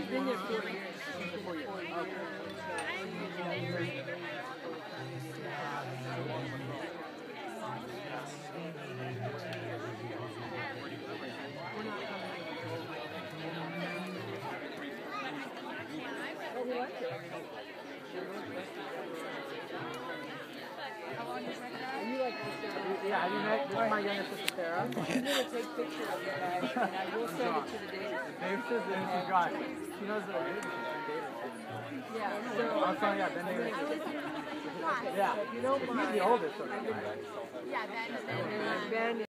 been there 4 years. 4 years. Yeah, have you met this is my younger sister Sarah? I'm going to take pictures of it and I will send it to the David. David says this is God. She knows that David. Yeah, so I'm sorry, yeah, Ben David. Yeah, you don't mind. He's the oldest. So Yeah, Ben. Ben